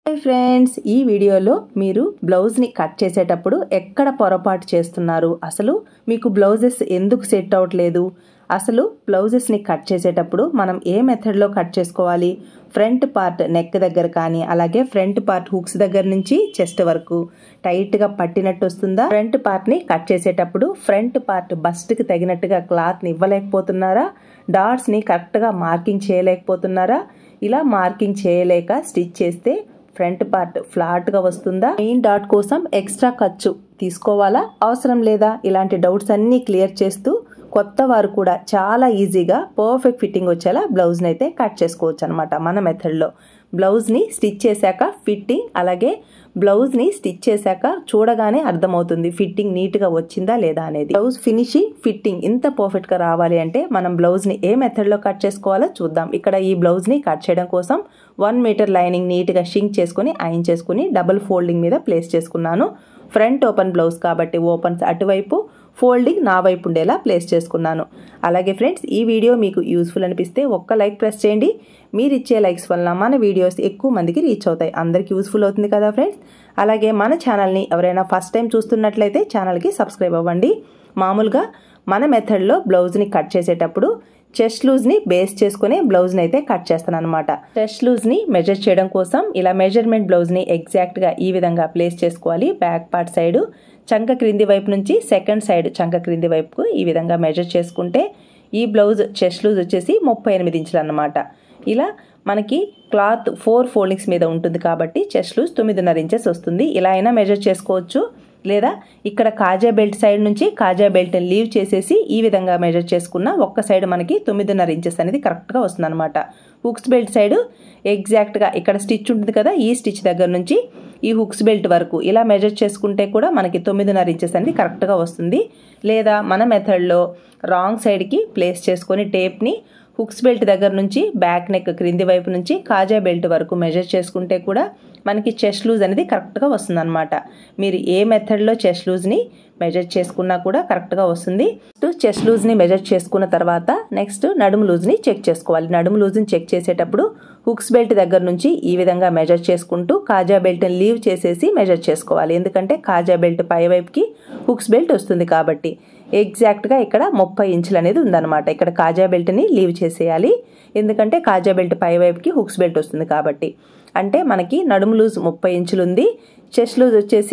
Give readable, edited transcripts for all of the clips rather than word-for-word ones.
Hi friends, ఈ వీడియోలో మీరు బ్లౌజ్ని కట్ చేసేటప్పుడు ఎక్కడ పొరపాటు చేస్తున్నారు, అసలు మీకు బ్లౌజెస్ ఎందుకు సెట్ అవ్వట్లేదు, అసలు బ్లౌజెస్ని కట్ చేసేటప్పుడు మనం ఏ మెథడ్లో కట్ చేసుకోవాలి, ఫ్రంట్ పార్ట్ నెక్ దగ్గర కానీ అలాగే ఫ్రంట్ పార్ట్ హుక్స్ దగ్గర నుంచి చెస్ట్ వరకు టైట్గా పట్టినట్టు వస్తుందా, ఫ్రంట్ పార్ట్ని కట్ చేసేటప్పుడు ఫ్రంట్ పార్ట్ బస్ట్కి తగినట్టుగా క్లాత్ని ఇవ్వలేకపోతున్నారా, డాట్స్ని కరెక్ట్గా మార్కింగ్ చేయలేకపోతున్నారా, ఇలా మార్కింగ్ చేయలేక స్టిచ్ చేస్తే ఫ్రంట్ పార్ట్ ఫ్లాట్గా వస్తుందా, మెయిన్ డాట్ కోసం ఎక్స్ట్రా ఖర్చు తీసుకోవాలా అవసరం లేదా, ఇలాంటి డౌట్స్ అన్నీ క్లియర్ చేస్తూ కొత్త వారు కూడా చాలా ఈజీగా పర్ఫెక్ట్ ఫిట్టింగ్ వచ్చేలా బ్లౌజ్ని అయితే కట్ చేసుకోవచ్చు అనమాట. మన మెథడ్లో బ్లౌజ్ని స్టిచ్ చేశాక ఫిట్టింగ్, అలాగే బ్లౌజ్ని స్టిచ్ చేశాక చూడగానే అర్థమవుతుంది ఫిట్టింగ్ నీట్గా వచ్చిందా లేదా అనేది. బ్లౌజ్ ఫినిషింగ్ ఫిట్టింగ్ ఇంత పర్ఫెక్ట్గా రావాలి అంటే మనం బ్లౌజ్ని ఏ మెథడ్లో కట్ చేసుకోవాలో చూద్దాం. ఇక్కడ ఈ బ్లౌజ్ని కట్ చేయడం కోసం 1 మీటర్ లైనింగ్ నీట్గా షింక్ చేసుకుని ఐరన్ చేసుకుని డబుల్ ఫోల్డింగ్ మీద ప్లేస్ చేసుకున్నాను. ఫ్రంట్ ఓపెన్ బ్లౌజ్ కాబట్టి ఓపెన్స్ అటువైపు, ఫోల్డింగ్ నా వైపు ఉండేలా ప్లేస్ చేసుకున్నాను. అలాగే ఫ్రెండ్స్, ఈ వీడియో మీకు యూస్ఫుల్ అనిపిస్తే ఒక్క లైక్ ప్రెస్ చేయండి. మీరు ఇచ్చే లైక్స్ వల్ల మన వీడియోస్ ఎక్కువ మందికి రీచ్ అవుతాయి, అందరికీ యూస్ఫుల్ అవుతుంది కదా ఫ్రెండ్స్. అలాగే మన ఛానల్ని ఎవరైనా ఫస్ట్ టైం చూస్తున్నట్లయితే ఛానల్కి సబ్స్క్రైబ్ అవ్వండి. మామూలుగా మన మెథడ్లో బ్లౌజ్ని కట్ చేసేటప్పుడు చెస్ట్ లూజ్ని బేస్ చేసుకుని బ్లౌజ్ని అయితే కట్ చేస్తాను అనమాట. చెస్ట్ లూజ్ని మెజర్ చేయడం కోసం ఇలా మెజర్మెంట్ బ్లౌజ్ని ఎగ్జాక్ట్గా ఈ విధంగా ప్లేస్ చేసుకోవాలి. బ్యాక్ పార్ట్ సైడు చంక క్రింది వైపు నుంచి సెకండ్ సైడ్ చంక క్రింది వైపుకు ఈ విధంగా మెజర్ చేసుకుంటే ఈ బ్లౌజ్ చెస్ట్ లూజ్ వచ్చేసి 38 ఇంచులు అన్నమాట. ఇలా మనకి క్లాత్ 4 ఫోల్డింగ్స్ మీద ఉంటుంది కాబట్టి చెస్ట్ లూజ్ 9.5 ఇంచెస్ వస్తుంది. ఇలా అయినా మెజర్ చేసుకోవచ్చు, లేదా ఇక్కడ కాజా బెల్ట్ సైడ్ నుంచి కాజా బెల్ట్ని లీవ్ చేసేసి ఈ విధంగా మెజర్ చేసుకున్న ఒక్క సైడ్ మనకి 9.5 ఇంచెస్ అనేది కరెక్ట్గా వస్తుంది అనమాట. హుక్స్ బెల్ట్ సైడ్ ఎగ్జాక్ట్గా ఇక్కడ స్టిచ్ ఉంటుంది కదా, ఈ స్టిచ్ దగ్గర నుంచి ఈ హుక్స్ బెల్ట్ వరకు ఇలా మెజర్ చేసుకుంటే కూడా మనకి 9.5 ఇంచెస్ అనేది కరెక్ట్గా వస్తుంది. లేదా మన మెథడ్లో రాంగ్ సైడ్కి ప్లేస్ చేసుకొని టేప్ని హుక్స్ బెల్ట్ దగ్గర నుంచి బ్యాక్ నెక్ క్రింది వైపు నుంచి కాజా బెల్ట్ వరకు మెజర్ చేసుకుంటే కూడా మనకి చెస్ట్ లూజ్ అనేది కరెక్ట్గా వస్తుంది అనమాట. మీరు ఏ మెథడ్లో చెస్ట్ లూజ్ని మెజర్ చేసుకున్నా కూడా కరెక్ట్గా వస్తుంది. చెస్ట్ లూజ్ని మెజర్ చేసుకున్న తర్వాత నెక్స్ట్ నడుము లూజ్ని చెక్ చేసుకోవాలి. నడుము లూజ్ని చెక్ చేసేటప్పుడు హుక్స్ బెల్ట్ దగ్గర నుంచి ఈ విధంగా మెజర్ చేసుకుంటూ కాజా బెల్ట్ని లీవ్ చేసేసి మెజర్ చేసుకోవాలి. ఎందుకంటే కాజా బెల్ట్ పై వైపుకి హుక్స్ బెల్ట్ వస్తుంది కాబట్టి ఎగ్జాక్ట్గా ఇక్కడ 30 ఇంచులు అనేది ఉందన్నమాట. ఇక్కడ కాజా బెల్ట్ని లీవ్ చేసేయాలి, ఎందుకంటే కాజా బెల్ట్ పై వైపుకి హుక్స్ బెల్ట్ వస్తుంది కాబట్టి. అంటే మనకి నడుము లూజ్ 30 ఇంచులు ఉంది, చెస్ట్ లూజ్ వచ్చేసి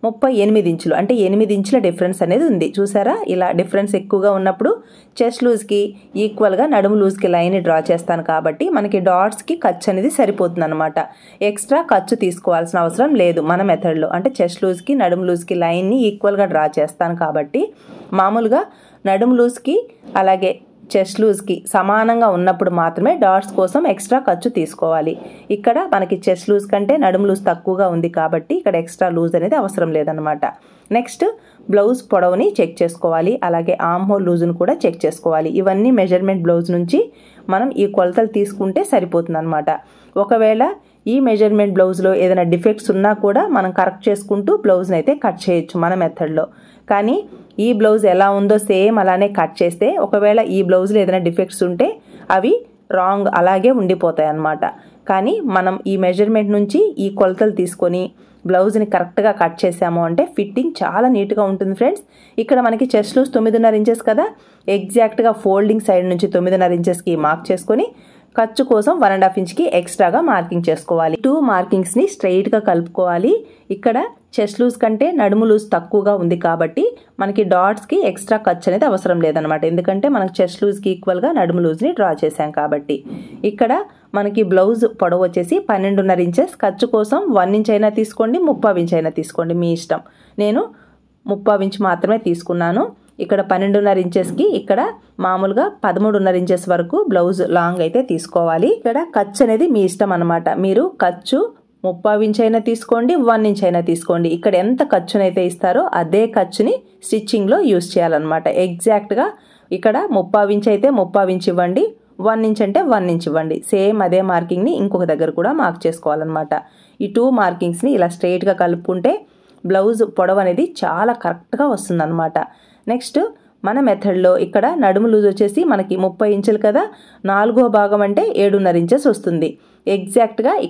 38 ఇంచులు, అంటే 8 ఇంచుల డిఫరెన్స్ అనేది ఉంది. చూసారా, ఇలా డిఫరెన్స్ ఎక్కువగా ఉన్నప్పుడు చెస్ట్ లూజ్కి ఈక్వల్గా నడుము లూజ్కి లైన్ డ్రా చేస్తాను కాబట్టి మనకి డాట్స్కి ఖర్చు అనేది సరిపోతుంది అనమాట. ఎక్స్ట్రా ఖర్చు తీసుకోవాల్సిన అవసరం లేదు మన మెథడ్లో. అంటే చెస్ట్ లూజ్కి నడుము లూజ్కి లైన్ని ఈక్వల్గా డ్రా చేస్తాను కాబట్టి మామూలుగా నడుము లూజ్కి అలాగే చెస్ట్ లూజ్కి సమానంగా ఉన్నప్పుడు మాత్రమే డాట్స్ కోసం ఎక్స్ట్రా ఖర్చు తీసుకోవాలి. ఇక్కడ మనకి చెస్ట్ లూజ్ కంటే నడుము లూజ్ తక్కువగా ఉంది కాబట్టి ఇక్కడ ఎక్స్ట్రా లూజ్ అనేది అవసరం లేదనమాట. నెక్స్ట్ బ్లౌజ్ పొడవుని చెక్ చేసుకోవాలి, అలాగే ఆర్మ్ హోల్ లూజ్ని కూడా చెక్ చేసుకోవాలి. ఇవన్నీ మెజర్మెంట్ బ్లౌజ్ నుంచి మనం ఈ కొలతలు తీసుకుంటే సరిపోతుంది అనమాట. ఒకవేళ ఈ మెజర్మెంట్ బ్లౌజ్లో ఏదైనా డిఫెక్ట్స్ ఉన్నా కూడా మనం కరెక్ట్ చేసుకుంటూ బ్లౌజ్ని అయితే కట్ చేయొచ్చు మన మెథడ్లో. కానీ ఈ బ్లౌజ్ ఎలా ఉందో సేమ్ అలానే కట్ చేస్తే ఒకవేళ ఈ బ్లౌజ్లో ఏదైనా డిఫెక్ట్స్ ఉంటే అవి రాంగ్ అలాగే ఉండిపోతాయి అన్నమాట. కానీ మనం ఈ మెజర్మెంట్ నుంచి ఈ కొలతలు తీసుకొని బ్లౌజ్ని కరెక్ట్గా కట్ చేసాము అంటే ఫిట్టింగ్ చాలా నీట్గా ఉంటుంది ఫ్రెండ్స్. ఇక్కడ మనకి చెస్ట్ లూజ్ 9.5 ఇంచెస్ కదా, ఎగ్జాక్ట్గా ఫోల్డింగ్ సైడ్ నుంచి 9.5 ఇంచెస్కి మార్క్ చేసుకొని ఖర్చు కోసం 1.5 ఇంచ్కి ఎక్స్ట్రాగా మార్కింగ్ చేసుకోవాలి. 2 మార్కింగ్స్ని స్ట్రైట్గా కలుపుకోవాలి. ఇక్కడ చెస్ట్ లూజ్ కంటే నడుము లూజ్ తక్కువగా ఉంది కాబట్టి మనకి డాట్స్కి ఎక్స్ట్రా ఖర్చు అనేది అవసరం లేదనమాట, ఎందుకంటే మనకి చెస్ట్ లూజ్కి ఈక్వల్గా నడుము లూజ్ని డ్రా చేసాం కాబట్టి. ఇక్కడ మనకి బ్లౌజ్ పొడవు వచ్చేసి 12.5 ఇంచెస్. ఖర్చు కోసం 1 ఇంచ్ అయినా తీసుకోండి, 3/4 ఇంచ్ అయినా తీసుకోండి, మీ ఇష్టం. నేను 3/4 ఇంచ్ మాత్రమే తీసుకున్నాను. ఇక్కడ 12.5 ఇంచెస్కి ఇక్కడ మామూలుగా 13.5 ఇంచెస్ వరకు బ్లౌజ్ లాంగ్ అయితే తీసుకోవాలి. ఇక్కడ ఖర్చు అనేది మీ ఇష్టం అనమాట. మీరు ఖర్చు 3/4 ఇంచ్ అయినా తీసుకోండి, 1 ఇంచ్ అయినా తీసుకోండి. ఇక్కడ ఎంత ఖర్చునైతే ఇస్తారో అదే ఖర్చుని స్టిచ్చింగ్లో యూజ్ చేయాలన్నమాట. ఎగ్జాక్ట్గా ఇక్కడ 3/4 ఇంచ్ అయితే 3/4 ఇంచ్ ఇవ్వండి, 1 ఇంచ్ అంటే 1 ఇంచ్ ఇవ్వండి. సేమ్ అదే మార్కింగ్ని ఇంకొక దగ్గర కూడా మార్క్ చేసుకోవాలన్నమాట. ఈ 2 మార్కింగ్స్ని ఇలా స్ట్రైట్గా కలుపుకుంటే బ్లౌజ్ పొడవు అనేది చాలా కరెక్ట్గా వస్తుంది అనమాట. నెక్స్ట్ మన మెథడ్లో ఇక్కడ నడుము లూజ్ వచ్చేసి మనకి 30 ఇంచులు కదా, 4వ భాగం అంటే 7.5 ఇంచెస్ వస్తుంది. ఎగ్జాక్ట్గా ఇక్కడ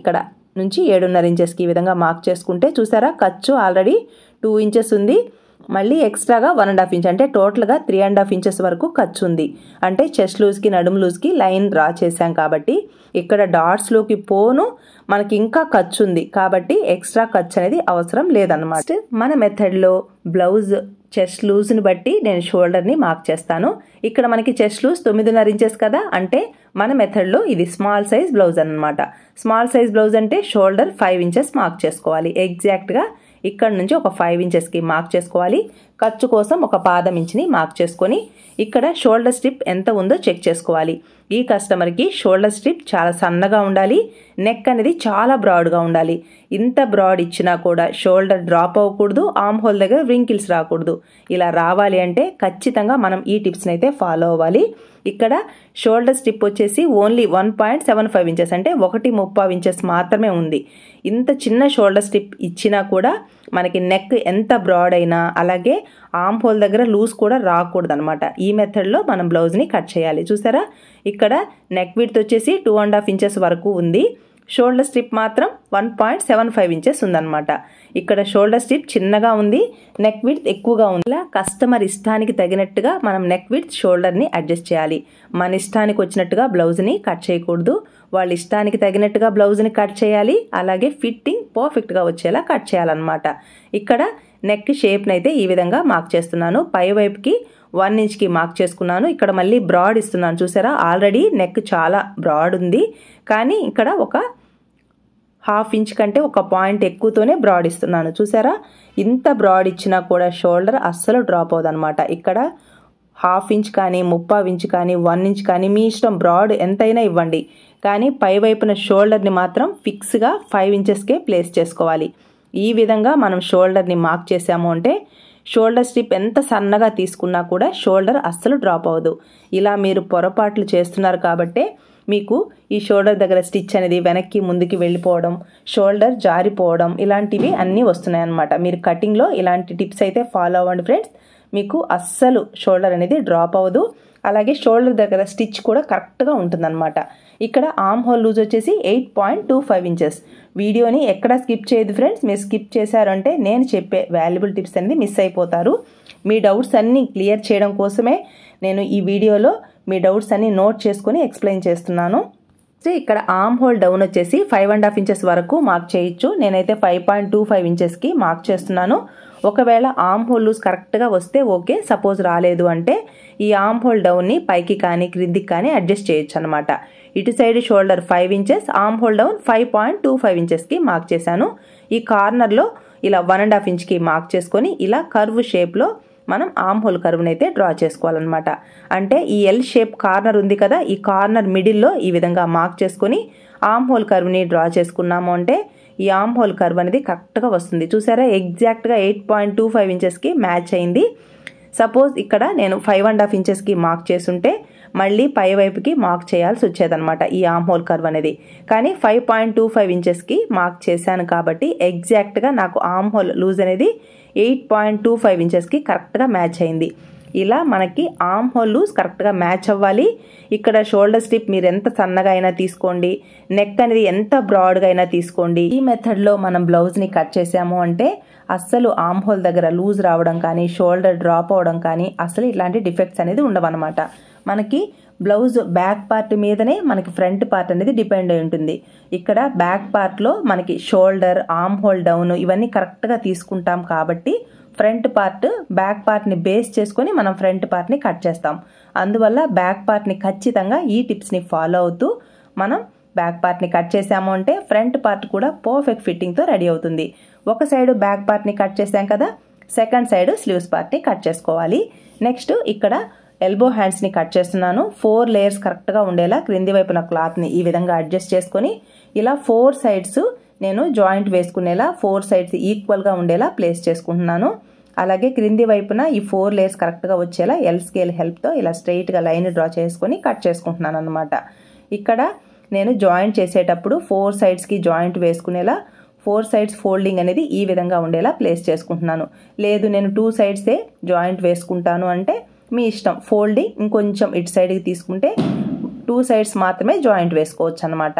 నుంచి 7.5 ఇంచెస్కి ఈ విధంగా మార్క్ చేసుకుంటే చూసారా ఖర్చు ఆల్రెడీ 2 ఇంచెస్ ఉంది. మళ్ళీ ఎక్స్ట్రాగా 1.5 ఇంచ్ అంటే టోటల్గా 3.5 ఇంచెస్ వరకు ఖర్చు ఉంది. అంటే చెస్ట్ లూజ్కి నడుము లూజ్కి లైన్ డ్రా చేశాం కాబట్టి ఇక్కడ డాట్స్లోకి పోను మనకి ఇంకా ఖర్చు ఉంది కాబట్టి ఎక్స్ట్రా ఖర్చు అనేది అవసరం లేదన్నమాట. మన మెథడ్లో బ్లౌజ్ చెస్ట్ లూజ్ని బట్టి నేను షోల్డర్ని మార్క్ చేస్తాను. ఇక్కడ మనకి చెస్ట్ లూజ్ 9.5 ఇంచెస్ కదా, అంటే మన మెథడ్లో ఇది స్మాల్ సైజ్ బ్లౌజ్ అన్నమాట. స్మాల్ సైజ్ బ్లౌజ్ అంటే షోల్డర్ 5 ఇంచెస్ మార్క్ చేసుకోవాలి. ఎగ్జాక్ట్గా ఇక్కడ నుంచి ఒక 5 ఇంచెస్కి మార్క్ చేసుకోవాలి. ఖర్చు కోసం ఒక పాదం ఇంచుని మార్క్ చేసుకొని ఇక్కడ షోల్డర్ స్ట్రిప్ ఎంత ఉందో చెక్ చేసుకోవాలి. ఈ కస్టమర్కి షోల్డర్ స్ట్రిప్ చాలా సన్నగా ఉండాలి, నెక్ అనేది చాలా బ్రాడ్గా ఉండాలి. ఇంత బ్రాడ్ ఇచ్చినా కూడా షోల్డర్ డ్రాప్ అవ్వకూడదు, ఆర్మ్ హోల్ దగ్గర వ్రింకిల్స్ రాకూడదు. ఇలా రావాలి అంటే ఖచ్చితంగా మనం ఈ టిప్స్ని అయితే ఫాలో అవ్వాలి. ఇక్కడ షోల్డర్ స్ట్రిప్ వచ్చేసి ఓన్లీ 1.75 ఇంచెస్ అంటే 1.35 ఇంచెస్ మాత్రమే ఉంది. ఇంత చిన్న షోల్డర్ స్ట్రిప్ ఇచ్చినా కూడా మనకి నెక్ ఎంత బ్రాడ్ అయినా అలాగే ఆర్మ్ హోల్ దగ్గర లూజ్ కూడా రాకూడదు అనమాట. ఈ మెథడ్లో మనం బ్లౌజ్ని కట్ చేయాలి. చూసారా ఇక్కడ నెక్ విడ్త్ వచ్చేసి 2.5 ఇంచెస్ వరకు ఉంది. షోల్డర్ స్ట్రిప్ మాత్రం 1.75 ఇంచెస్ ఉందన్నమాట. ఇక్కడ షోల్డర్ స్ట్రిప్ చిన్నగా ఉంది, నెక్ విడ్త్ ఎక్కువగా ఉంది. ఇలా కస్టమర్ ఇష్టానికి తగినట్టుగా మనం నెక్ విడ్త్ షోల్డర్ని అడ్జస్ట్ చేయాలి. మన ఇష్టానికి వచ్చినట్టుగా బ్లౌజ్ని కట్ చేయకూడదు. వాళ్ళ ఇష్టానికి తగినట్టుగా బ్లౌజ్ని కట్ చేయాలి. అలాగే ఫిట్టింగ్ పర్ఫెక్ట్గా వచ్చేలా కట్ చేయాలన్నమాట. ఇక్కడ నెక్ షేప్ని అయితే ఈ విధంగా మార్క్ చేస్తున్నాను. పై వైపుకి 1 ఇంచ్కి మార్క్ చేసుకున్నాను. ఇక్కడ మళ్ళీ బ్రాడ్ ఇస్తున్నాను. చూసారా ఆల్రెడీ నెక్ చాలా బ్రాడ్ ఉంది, కానీ ఇక్కడ ఒక 1/2 ఇంచ్ కంటే ఒక పాయింట్ ఎక్కువతోనే బ్రాడ్ ఇస్తున్నాను. చూసారా ఇంత బ్రాడ్ ఇచ్చినా కూడా షోల్డర్ అస్సలు డ్రాప్ అవ్వదు అనమాట. ఇక్కడ 1/2 ఇంచ్ కానీ 3/4 ఇంచ్ కానీ 1 ఇంచ్ కానీ మీ ఇష్టం, బ్రాడ్ ఎంతైనా ఇవ్వండి. కానీ పై వైపున షోల్డర్ని మాత్రం ఫిక్స్గా 5 ఇంచెస్కే ప్లేస్ చేసుకోవాలి. ఈ విధంగా మనం షోల్డర్ని మార్క్ చేసాము అంటే షోల్డర్ స్ట్రిప్ ఎంత సన్నగా తీసుకున్నా కూడా షోల్డర్ అస్సలు డ్రాప్ అవ్వదు. ఇలా మీరు పొరపాట్లు చేస్తున్నారు కాబట్టే మీకు ఈ షోల్డర్ దగ్గర స్టిచ్ అనేది వెనక్కి ముందుకి వెళ్ళిపోవడం, షోల్డర్ జారిపోవడం ఇలాంటివి అన్నీ వస్తున్నాయి అన్నమాట. మీరు కటింగ్లో ఇలాంటి టిప్స్ అయితే ఫాలో అవ్వండి ఫ్రెండ్స్. మీకు అస్సలు షోల్డర్ అనేది డ్రాప్ అవ్వదు. అలాగే షోల్డర్ దగ్గర స్టిచ్ కూడా కరెక్ట్గా ఉంటుందన్నమాట. ఇక్కడ ఆర్మ్ హోల్ లూజ్ వచ్చేసి 8.25 ఇంచెస్. వీడియోని ఎక్కడ స్కిప్ చేయదు ఫ్రెండ్స్. మీరు స్కిప్ చేశారంటే నేను చెప్పే వాల్యుబుల్ టిప్స్ అనేది మిస్ అయిపోతారు. మీ డౌట్స్ అన్నీ క్లియర్ చేయడం కోసమే నేను ఈ వీడియోలో మీ డౌట్స్ అన్నీ నోట్ చేసుకొని ఎక్స్ప్లెయిన్ చేస్తున్నాను. ఇక్కడ ఆర్మ్ హోల్ డౌన్ వచ్చేసి 5.5 ఇంచెస్ వరకు మార్క్ చేయొచ్చు. నేనైతే 5.25 ఇంచెస్కి మార్క్ చేస్తున్నాను. ఒకవేళ ఆర్మ్ హోల్ లూజ్ కరెక్ట్గా వస్తే ఓకే, సపోజ్ రాలేదు అంటే ఈ ఆర్మ్ హోల్ డౌన్ని పైకి కానీ క్రిందికి కానీ అడ్జస్ట్ చేయొచ్చు అనమాట. ఇటు side shoulder 5 inches, armhole down 5.25 ఇంచెస్కి మార్క్ చేశాను. ఈ కార్నర్లో ఇలా 1.5 ఇంచ్కి మార్క్ చేసుకొని ఇలా కర్వ్ షేప్లో మనం ఆర్మ్ హోల్ కర్వ్ని అయితే డ్రా చేసుకోవాలన్నమాట. అంటే ఈ ఎల్ షేప్ కార్నర్ ఉంది కదా, ఈ కార్నర్ మిడిల్లో ఈ విధంగా మార్క్ చేసుకొని ఆర్మ్ హోల్ కర్వ్ని డ్రా చేసుకున్నాము అంటే ఈ ఆర్మ్ హోల్ కర్వ్ అనేది కరెక్ట్గా వస్తుంది. చూసారా ఎగ్జాక్ట్గా 8.25 ఇంచెస్కి మ్యాచ్ అయింది. సపోజ్ ఇక్కడ నేను 5.5 ఇంచెస్కి మార్క్ చేసుంటే మళ్ళీ పై వైపుకి మార్క్ చేయాల్సి వచ్చేదన్నమాట ఈ ఆర్మ్ హోల్ కర్వ్ అనేది. కానీ 5.25 ఇంచెస్కి మార్క్ చేశాను కాబట్టి ఎగ్జాక్ట్గా నాకు ఆర్మ్ హోల్ లూజ్ అనేది 8.25 ఇంచెస్కి కరెక్ట్గా మ్యాచ్ అయింది. ఇలా మనకి ఆర్మ్ హోల్ లూజ్ కరెక్ట్గా మ్యాచ్ అవ్వాలి. ఇక్కడ షోల్డర్ స్ట్రిప్ మీరు ఎంత సన్నగా అయినా తీసుకోండి, నెక్ అనేది ఎంత బ్రాడ్గా అయినా తీసుకోండి. ఈ మెథడ్లో మనం బ్లౌజ్ని కట్ చేసాము అంటే అస్సలు ఆర్మ్ హోల్ దగ్గర లూజ్ రావడం కానీ షోల్డర్ డ్రాప్ అవడం కానీ అసలు ఇలాంటి డిఫెక్ట్స్ అనేది ఉండవన్నమాట. మనకి బ్లౌజ్ బ్యాక్ పార్ట్ మీదనే మనకి ఫ్రంట్ పార్ట్ అనేది డిపెండ్ అయి ఉంటుంది. ఇక్కడ బ్యాక్ పార్ట్లో మనకి షోల్డర్, ఆర్మ్ హోల్ డౌన్ ఇవన్నీ కరెక్ట్గా తీసుకుంటాం కాబట్టి ఫ్రంట్ పార్ట్ బ్యాక్ పార్ట్ని బేస్ చేసుకొని మనం ఫ్రంట్ పార్ట్ని కట్ చేస్తాం. అందువల్ల బ్యాక్ పార్ట్ని ఖచ్చితంగా ఈ టిప్స్ని ఫాలో అవుతూ మనం బ్యాక్ పార్ట్ని కట్ చేసాము అంటే ఫ్రంట్ పార్ట్ కూడా పర్ఫెక్ట్ ఫిట్టింగ్తో రెడీ అవుతుంది. ఒక సైడ్ బ్యాక్ పార్ట్ని కట్ చేసాం కదా, సెకండ్ సైడ్ స్లీవ్స్ పార్ట్ని కట్ చేసుకోవాలి. నెక్స్ట్ ఇక్కడ ఎల్బో హ్యాండ్స్ని కట్ చేస్తున్నాను. 4 లేయర్స్ కరెక్ట్గా ఉండేలా క్రింది వైపున క్లాత్ని ఈ విధంగా అడ్జస్ట్ చేసుకొని ఇలా 4 సైడ్స్ నేను జాయింట్ వేసుకునేలా 4 సైడ్స్ ఈక్వల్గా ఉండేలా ప్లేస్ చేసుకుంటున్నాను. అలాగే క్రింది వైపున ఈ 4 లేయర్స్ కరెక్ట్గా వచ్చేలా ఎల్ స్కేల్ హెల్ప్తో ఇలా స్ట్రైట్గా లైన్ డ్రా చేసుకొని కట్ చేసుకుంటున్నాను అనమాట. ఇక్కడ నేను జాయింట్ చేసేటప్పుడు 4 సైడ్స్కి జాయింట్ వేసుకునేలా 4 సైడ్స్ ఫోల్డింగ్ అనేది ఈ విధంగా ఉండేలా ప్లేస్ చేసుకుంటున్నాను. లేదు నేను 2 సైడ్సే జాయింట్ వేసుకుంటాను అంటే మీ ఇష్టం. ఫోల్డింగ్ ఇంకొంచెం ఇటు సైడ్కి తీసుకుంటే 2 సైడ్స్ మాత్రమే జాయింట్ వేసుకోవచ్చు అనమాట.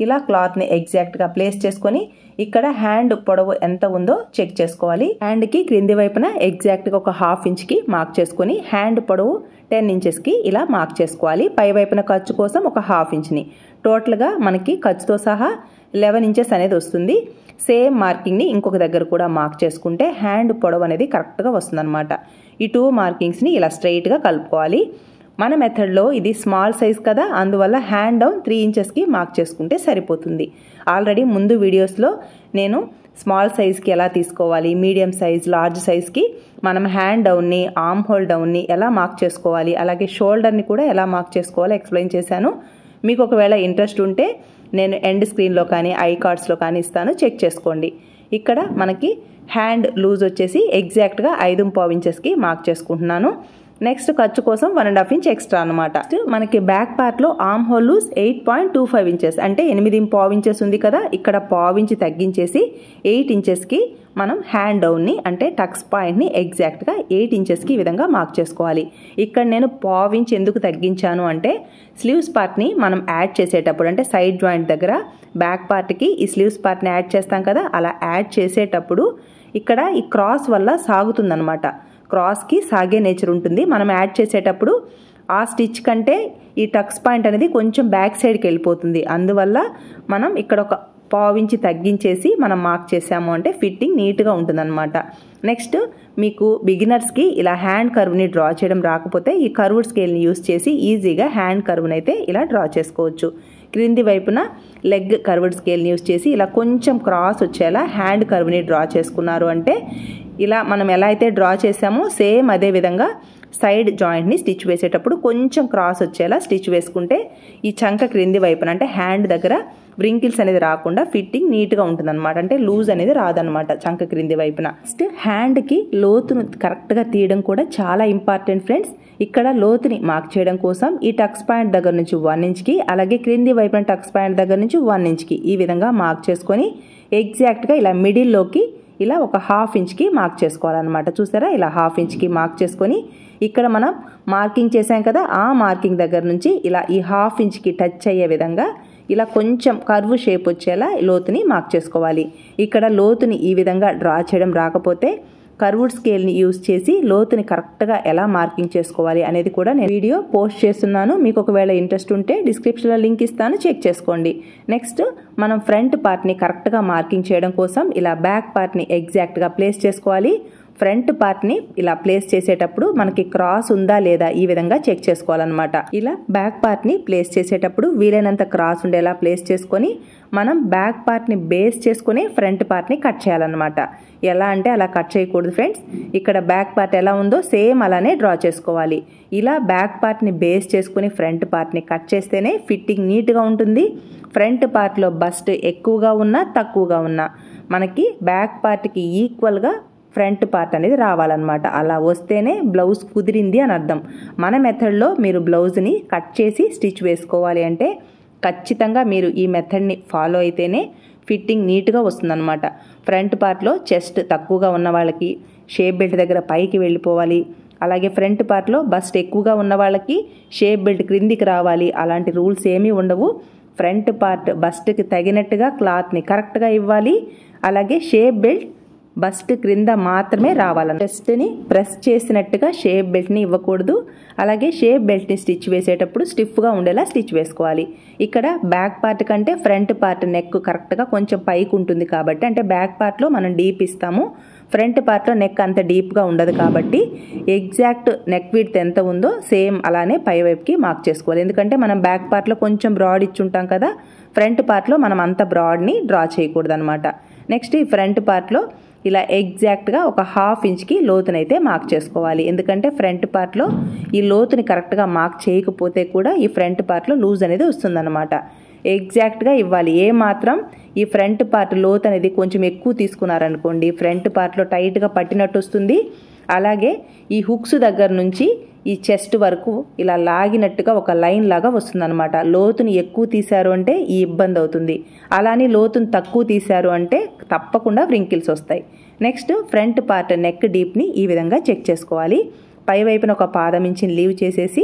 ఇలా క్లాత్ని ఎగ్జాక్ట్గా ప్లేస్ చేసుకొని ఇక్కడ హ్యాండ్ పొడవు ఎంత ఉందో చెక్ చేసుకోవాలి. హ్యాండ్కి క్రింది వైపున ఎగ్జాక్ట్గా ఒక 1/2 ఇంచ్కి మార్క్ చేసుకొని హ్యాండ్ పొడవు 10 ఇంచెస్కి ఇలా మార్క్ చేసుకోవాలి. పై వైపున ఖర్చు కోసం ఒక 1/2 ఇంచ్ని, టోటల్గా మనకి ఖర్చుతో సహా 11 ఇంచెస్ అనేది వస్తుంది. సేమ్ మార్కింగ్ని ఇంకొక దగ్గర కూడా మార్క్ చేసుకుంటే హ్యాండ్ పొడవు అనేది కరెక్ట్గా వస్తుందన్నమాట. ఈ 2 మార్కింగ్స్ని ఇలా స్ట్రైట్గా కలుపుకోవాలి. మన మెథడ్లో ఇది స్మాల్ సైజ్ కదా, అందువల్ల హ్యాండ్ డౌన్ 3 ఇంచెస్కి మార్క్ చేసుకుంటే సరిపోతుంది. ఆల్రెడీ ముందు వీడియోస్లో నేను స్మాల్ సైజ్కి ఎలా తీసుకోవాలి, మీడియం సైజ్, లార్జ్ సైజ్కి మనం హ్యాండ్ డౌన్ని, ఆర్మ్ హోల్ డౌన్ని ఎలా మార్క్ చేసుకోవాలి, అలాగే షోల్డర్ని కూడా ఎలా మార్క్ చేసుకోవాలో ఎక్స్ప్లెయిన్ చేశాను. మీకు ఒకవేళ ఇంట్రెస్ట్ ఉంటే నేను ఎండ్ స్క్రీన్లో కానీ ఐ కార్డ్స్లో కానీ ఇస్తాను, చెక్ చేసుకోండి. ఇక్కడ మనకి హ్యాండ్ లూజ్ వచ్చేసి ఎగ్జాక్ట్గా 5.25 ఇంచెస్కి మార్క్ చేసుకుంటున్నాను. నెక్స్ట్ ఖర్చు కోసం 1.5 ఇంచ్ ఎక్స్ట్రా అనమాట. మనకి బ్యాక్ పార్ట్లో ఆర్మ్ హోల్ లూజ్ 8.25 ఇంచెస్ అంటే 8.25 ఇంచెస్ ఉంది కదా, ఇక్కడ 0.5 ఇంచ్ తగ్గించేసి 8 ఇంచెస్కి మనం హ్యాండ్ డౌన్ని అంటే టక్స్ పాయింట్ని ఎగ్జాక్ట్గా 8 ఇంచెస్కి ఈ విధంగా మార్క్ చేసుకోవాలి. ఇక్కడ నేను 0.5 ఇంచ్ ఎందుకు తగ్గించాను అంటే స్లీవ్స్ పార్ట్ని మనం యాడ్ చేసేటప్పుడు అంటే సైడ్ జాయింట్ దగ్గర బ్యాక్ పార్ట్కి ఈ స్లీవ్స్ పార్ట్ని యాడ్ చేస్తాం కదా, అలా యాడ్ చేసేటప్పుడు ఇక్కడ ఈ క్రాస్ వల్ల సాగుతుందనమాట. క్రాస్కి సాగే నేచర్ ఉంటుంది. మనం యాడ్ చేసేటప్పుడు ఆ స్టిచ్ కంటే ఈ టక్స్ పాయింట్ అనేది కొంచెం బ్యాక్ సైడ్కి వెళ్ళిపోతుంది. అందువల్ల మనం ఇక్కడ ఒక 0.5 ఇంచ్ తగ్గించేసి మనం మార్క్ చేసాము అంటే ఫిట్టింగ్ నీట్గా ఉంటుందన్నమాట. నెక్స్ట్ మీకు బిగినర్స్కి ఇలా హ్యాండ్ కర్వ్ని డ్రా చేయడం రాకపోతే ఈ కర్వ్డ్ స్కేల్ని యూస్ చేసి ఈజీగా హ్యాండ్ కర్వ్ని అయితే ఇలా డ్రా చేసుకోవచ్చు. క్రింది వైపున లెగ్ కర్వ్డ్ స్కేల్ని యూస్ చేసి ఇలా కొంచెం క్రాస్ వచ్చేలా హ్యాండ్ కర్వ్ని డ్రా చేసుకున్నారు అంటే ఇలా మనం ఎలా అయితే డ్రా చేసామో సేమ్ అదే విధంగా సైడ్ జాయింట్ని స్టిచ్ వేసేటప్పుడు కొంచెం క్రాస్ వచ్చేలా స్టిచ్ వేసుకుంటే ఈ చంక క్రింది వైపున అంటే హ్యాండ్ దగ్గర వ్రింకిల్స్ అనేది రాకుండా ఫిట్టింగ్ నీట్గా ఉంటుందన్నమాట. అంటే లూజ్ అనేది రాదనమాట చంక క్రింది వైపున. నెక్స్ట్ హ్యాండ్కి లోతును కరెక్ట్గా తీయడం కూడా చాలా ఇంపార్టెంట్ ఫ్రెండ్స్. ఇక్కడ లోతుని మార్క్ చేయడం కోసం ఈ టక్స్ పాయింట్ దగ్గర నుంచి 1 ఇంచ్కి అలాగే క్రింది వైపున టక్స్ పాయింట్ దగ్గర నుంచి 1 ఇంచ్కి ఈ విధంగా మార్క్ చేసుకొని ఎగ్జాక్ట్గా ఇలా మిడిల్లోకి ఇలా ఒక 1/2 ఇంచ్కి మార్క్ చేసుకోవాలన్నమాట. చూసారా, ఇలా 1/2 ఇంచ్కి మార్క్ చేసుకొని ఇక్కడ మనం మార్కింగ్ చేసాం కదా, ఆ మార్కింగ్ దగ్గర నుంచి ఇలా ఈ 1/2 ఇంచ్కి టచ్ అయ్యే విధంగా ఇలా కొంచెం కర్వ్ షేప్ వచ్చేలా లోతుని మార్క్ చేసుకోవాలి. ఇక్కడ లోతుని ఈ విధంగా డ్రా చేయడం రాకపోతే కర్వ్డ్ స్కేల్ని యూస్ చేసి లోతుని కరెక్ట్గా ఎలా మార్కింగ్ చేసుకోవాలి అనేది కూడా నేను వీడియో పోస్ట్ చేస్తున్నాను. మీకు ఒకవేళ ఇంట్రెస్ట్ ఉంటే డిస్క్రిప్షన్లో లింక్ ఇస్తాను, చెక్ చేసుకోండి. నెక్స్ట్ మనం ఫ్రంట్ పార్ట్ని కరెక్ట్గా మార్కింగ్ చేయడం కోసం ఇలా బ్యాక్ పార్ట్ని ఎగ్జాక్ట్గా ప్లేస్ చేసుకోవాలి. ఫ్రంట్ పార్ట్ని ఇలా ప్లేస్ చేసేటప్పుడు మనకి క్రాస్ ఉందా లేదా ఈ విధంగా చెక్ చేసుకోవాలన్నమాట. ఇలా బ్యాక్ పార్ట్ని ప్లేస్ చేసేటప్పుడు వీలైనంత క్రాస్ ఉండేలా ప్లేస్ చేసుకొని మనం బ్యాక్ పార్ట్ని బేస్ చేసుకుని ఫ్రంట్ పార్ట్ని కట్ చేయాలన్నమాట. ఎలా అంటే అలా కట్ చేయకూడదు ఫ్రెండ్స్. ఇక్కడ బ్యాక్ పార్ట్ ఎలా ఉందో సేమ్ అలానే డ్రా చేసుకోవాలి. ఇలా బ్యాక్ పార్ట్ని బేస్ చేసుకుని ఫ్రంట్ పార్ట్ని కట్ చేస్తేనే ఫిట్టింగ్ నీట్గా ఉంటుంది. ఫ్రంట్ పార్ట్లో బస్ట్ ఎక్కువగా ఉన్నా తక్కువగా ఉన్నా మనకి బ్యాక్ పార్ట్కి ఈక్వల్గా ఫ్రంట్ పార్ట్ అనేది రావాలన్నమాట. అలా వస్తేనే బ్లౌజ్ కుదిరింది అని అర్థం. మన మెథడ్లో మీరు బ్లౌజ్ని కట్ చేసి స్టిచ్ వేసుకోవాలి అంటే ఖచ్చితంగా మీరు ఈ మెథడ్ని ఫాలో అయితేనే ఫిట్టింగ్ నీట్గా వస్తుందన్నమాట. ఫ్రంట్ పార్ట్లో చెస్ట్ తక్కువగా ఉన్న వాళ్ళకి షేప్ బెల్ట్ దగ్గర పైకి వెళ్ళిపోవాలి. అలాగే ఫ్రంట్ పార్ట్లో బస్ట్ ఎక్కువగా ఉన్న వాళ్ళకి షేప్ బెల్ట్ క్రిందికి రావాలి. అలాంటి రూల్స్ ఏమీ ఉండవు. ఫ్రంట్ పార్ట్ బస్ట్కి తగినట్టుగా క్లాత్ని కరెక్ట్గా ఇవ్వాలి. అలాగే షేప్ బెల్ట్ బస్ట్ క్రింద మాత్రమే రావాలి. చెస్ట్ని ప్రెస్ చేసినట్టుగా షేప్ బెల్ట్ని ఇవ్వకూడదు. అలాగే షేప్ బెల్ట్ని స్టిచ్ వేసేటప్పుడు స్టిఫ్గా ఉండేలా స్టిచ్ వేసుకోవాలి. ఇక్కడ బ్యాక్ పార్ట్ కంటే ఫ్రంట్ పార్ట్ నెక్ కరెక్ట్గా కొంచెం పైకి ఉంటుంది కాబట్టి అంటే బ్యాక్ పార్ట్లో మనం డీప్ ఇస్తాము, ఫ్రంట్ పార్ట్లో నెక్ అంత డీప్గా ఉండదు కాబట్టి ఎగ్జాక్ట్ నెక్ విడ్త్ ఎంత ఉందో సేమ్ అలానే పై వైపుకి మార్క్ చేసుకోవాలి. ఎందుకంటే మనం బ్యాక్ పార్ట్లో కొంచెం బ్రాడ్ ఇచ్చుంటాం కదా, ఫ్రంట్ పార్ట్లో మనం అంత బ్రాడ్ని డ్రా చేయకూడదు అనమాట. నెక్స్ట్ ఈ ఫ్రంట్ పార్ట్లో ఇలా ఎగ్జాక్ట్గా ఒక 1/2 ఇంచ్కి లోతునైతే మార్క్ చేసుకోవాలి. ఎందుకంటే ఫ్రంట్ పార్ట్లో ఈ లోతుని కరెక్ట్గా మార్క్ చేయకపోతే కూడా ఈ ఫ్రంట్ పార్ట్లో లూజ్ అనేది వస్తుందన్నమాట. ఎగ్జాక్ట్గా ఇవ్వాలి. ఏ మాత్రం ఈ ఫ్రంట్ పార్ట్ లోతు అనేది కొంచెం ఎక్కువ తీసుకున్నారనుకోండి ఫ్రంట్ పార్ట్లో టైట్గా పట్టినట్టు వస్తుంది. అలాగే ఈ హుక్స్ దగ్గర నుంచి ఈ చెస్ట్ వరకు ఇలా లాగినట్టుగా ఒక లైన్ లాగా వస్తుందన్నమాట. లోతుని ఎక్కువ తీశారు అంటే ఈ ఇబ్బంది అవుతుంది. అలానే లోతుని తక్కువ తీశారు అంటే తప్పకుండా వ్రింకిల్స్ వస్తాయి. నెక్స్ట్ ఫ్రంట్ పార్ట్ నెక్ డీప్ని ఈ విధంగా చెక్ చేసుకోవాలి. పై వైపున ఒక 1/2 ఇంచుని లీవ్ చేసేసి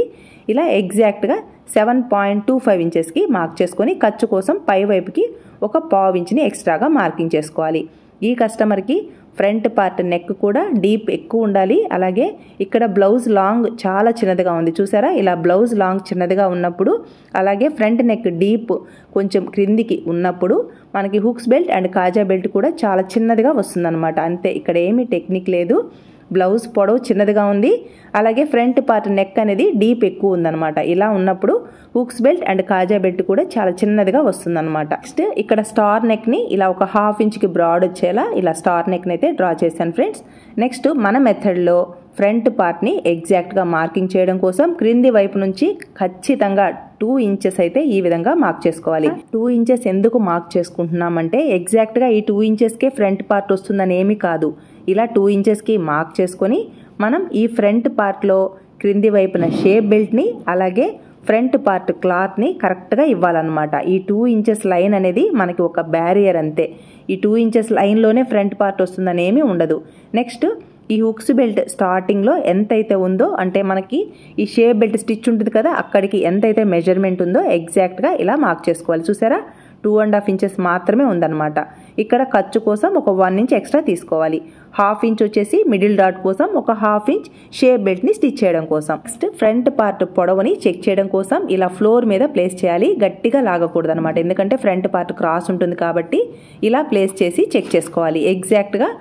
ఇలా ఎగ్జాక్ట్గా 7.25 ఇంచెస్కి మార్క్ చేసుకొని ఖర్చు కోసం పై వైపుకి ఒక పావు ఇంచుని ఎక్స్ట్రాగా మార్కింగ్ చేసుకోవాలి. ఈ కస్టమర్కి ఫ్రంట్ పార్ట్ నెక్ కూడా డీప్ ఎక్కువ ఉండాలి. అలాగే ఇక్కడ బ్లౌజ్ లాంగ్ చాలా చిన్నదిగా ఉంది చూసారా, ఇలా బ్లౌజ్ లాంగ్ చిన్నదిగా ఉన్నప్పుడు అలాగే ఫ్రంట్ నెక్ డీప్ కొంచెం క్రిందికి ఉన్నప్పుడు మనకి హుక్స్ బెల్ట్ అండ్ కాజా బెల్ట్ కూడా చాలా చిన్నదిగా వస్తుందన్నమాట. అంతే, ఇక్కడ ఏమీ టెక్నిక్ లేదు. బ్లౌజ్ పొడవు చిన్నదిగా ఉంది, అలాగే ఫ్రంట్ పార్ట్ నెక్ అనేది డీప్ ఎక్కువ ఉందన్నమాట. ఇలా ఉన్నప్పుడు హుక్స్ బెల్ట్ అండ్ కాజా బెల్ట్ కూడా చాలా చిన్నదిగా వస్తుందన్నమాట. నెక్స్ట్ ఇక్కడ స్టార్ నెక్ని ఇలా ఒక 1/2 ఇంచ్కి బ్రాడ్ వచ్చేలా ఇలా స్టార్ నెక్ని అయితే డ్రా చేశాను ఫ్రెండ్స్. నెక్స్ట్ మన మెథడ్లో ఫ్రంట్ పార్ట్ని ఎగ్జాక్ట్గా మార్కింగ్ చేయడం కోసం క్రింది వైపు నుంచి ఖచ్చితంగా 2 ఇంచెస్ అయితే ఈ విధంగా మార్క్ చేసుకోవాలి. 2 ఇంచెస్ ఎందుకు మార్క్ చేసుకుంటున్నామంటే ఎగ్జాక్ట్గా ఈ 2 ఇంచెస్కే ఫ్రంట్ పార్ట్ వస్తుందని ఏమీ కాదు. ఇలా 2 ఇంచెస్కి మార్క్ చేసుకొని మనం ఈ ఫ్రంట్ పార్ట్లో క్రింది వైపున షేప్ బెల్ట్ని అలాగే ఫ్రంట్ పార్ట్ క్లాత్ని కరెక్ట్గా ఇవ్వాలన్నమాట. ఈ 2 ఇంచెస్ లైన్ అనేది మనకి ఒక బ్యారియర్ అంతే. ఈ 2 ఇంచెస్ లైన్లోనే ఫ్రంట్ పార్ట్ వస్తుందని ఏమీ ఉండదు. నెక్స్ట్ ఈ హుక్స్ బెల్ట్ స్టార్టింగ్లో ఎంతైతే ఉందో అంటే మనకి ఈ షేప్ బెల్ట్ స్టిచ్ ఉంటుంది కదా, అక్కడికి ఎంతైతే మెజర్మెంట్ ఉందో ఎగ్జాక్ట్గా ఇలా మార్క్ చేసుకోవాలి. చూసారా, 2.5 ఇంచెస్ మాత్రమే ఉందన్నమాట. ఇక్కడ ఖర్చు కోసం ఒక 1 ఇంచ్ ఎక్స్ట్రా తీసుకోవాలి. 1/2 ఇంచ్ వచ్చేసి మిడిల్ డాట్ కోసం, ఒక 1/2 ఇంచ్ షేప్ బెల్ట్ని స్టిచ్ చేయడం కోసం. నెక్స్ట్ ఫ్రంట్ పార్ట్ పొడవుని చెక్ చేయడం కోసం ఇలా ఫ్లోర్ మీద ప్లేస్ చేయాలి. గట్టిగా లాగకూడదు అనమాట, ఎందుకంటే ఫ్రంట్ పార్ట్ క్రాస్ ఉంటుంది కాబట్టి ఇలా ప్లేస్ చేసి చెక్ చేసుకోవాలి. ఎగ్జాక్ట్గా